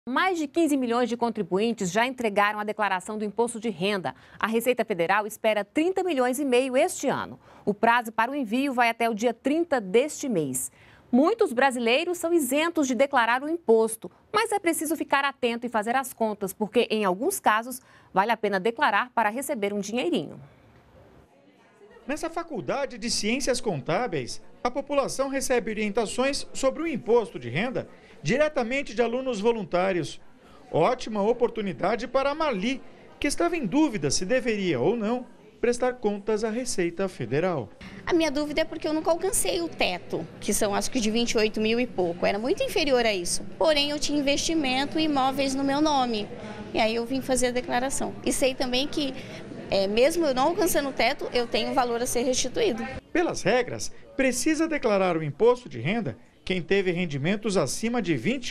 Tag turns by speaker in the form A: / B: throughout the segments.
A: Mais de 15 milhões de contribuintes já entregaram a declaração do imposto de renda. A Receita Federal espera 30 milhões e meio este ano. O prazo para o envio vai até o dia 30 deste mês. Muitos brasileiros são isentos de declarar o imposto, mas é preciso ficar atento e fazer as contas, porque em alguns casos vale a pena declarar para receber um dinheirinho.
B: Nessa faculdade de Ciências Contábeis, a população recebe orientações sobre o imposto de renda diretamente de alunos voluntários. Ótima oportunidade para a Marli, que estava em dúvida se deveria ou não prestar contas à Receita Federal.
C: A minha dúvida é porque eu nunca alcancei o teto, que são acho que de 28 mil e pouco. Era muito inferior a isso. Porém, eu tinha investimento e imóveis no meu nome. E aí eu vim fazer a declaração. E sei também que, mesmo eu não alcançando o teto, eu tenho valor a ser restituído.
B: Pelas regras, precisa declarar o imposto de renda quem teve rendimentos acima de R$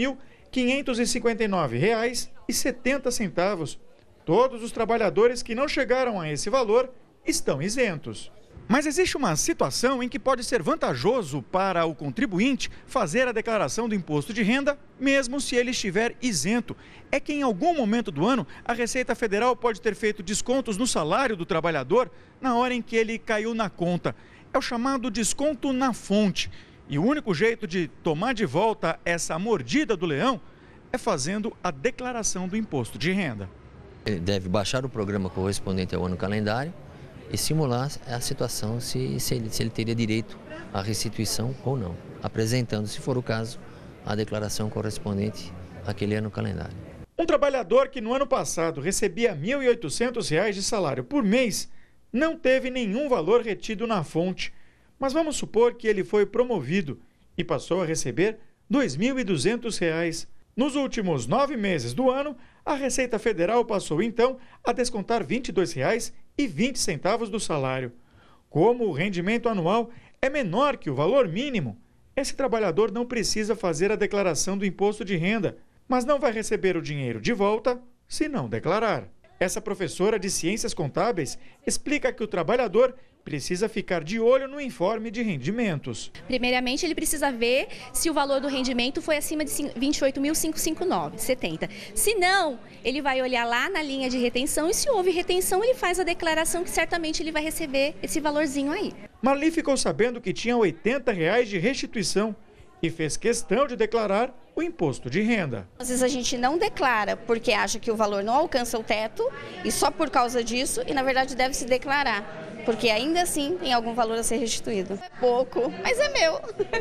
B: 28.559,70. Todos os trabalhadores que não chegaram a esse valor estão isentos. Mas existe uma situação em que pode ser vantajoso para o contribuinte fazer a declaração do imposto de renda, mesmo se ele estiver isento. É que em algum momento do ano, a Receita Federal pode ter feito descontos no salário do trabalhador na hora em que ele caiu na conta. É o chamado desconto na fonte. E o único jeito de tomar de volta essa mordida do leão é fazendo a declaração do imposto de renda.
D: Ele deve baixar o programa correspondente ao ano calendário e simular a situação se ele teria direito à restituição ou não, apresentando, se for o caso, a declaração correspondente àquele ano calendário.
B: Um trabalhador que no ano passado recebia R$ 1.800 de salário por mês não teve nenhum valor retido na fonte. Mas vamos supor que ele foi promovido e passou a receber R$ 2.200. Nos últimos 9 meses do ano, a Receita Federal passou então a descontar R$ 22,20 do salário. Como o rendimento anual é menor que o valor mínimo, esse trabalhador não precisa fazer a declaração do imposto de renda, mas não vai receber o dinheiro de volta se não declarar. Essa professora de Ciências Contábeis explica que o trabalhador precisa ficar de olho no informe de rendimentos.
E: Primeiramente, ele precisa ver se o valor do rendimento foi acima de R$ 28.559,70. Se não, ele vai olhar lá na linha de retenção e se houve retenção, ele faz a declaração que certamente ele vai receber esse valorzinho aí.
B: Marli ficou sabendo que tinha R$ 80 de restituição e fez questão de declarar o imposto de renda.
C: Às vezes a gente não declara porque acha que o valor não alcança o teto e só por causa disso, e na verdade deve se declarar, porque ainda assim tem algum valor a ser restituído. É pouco, mas é meu.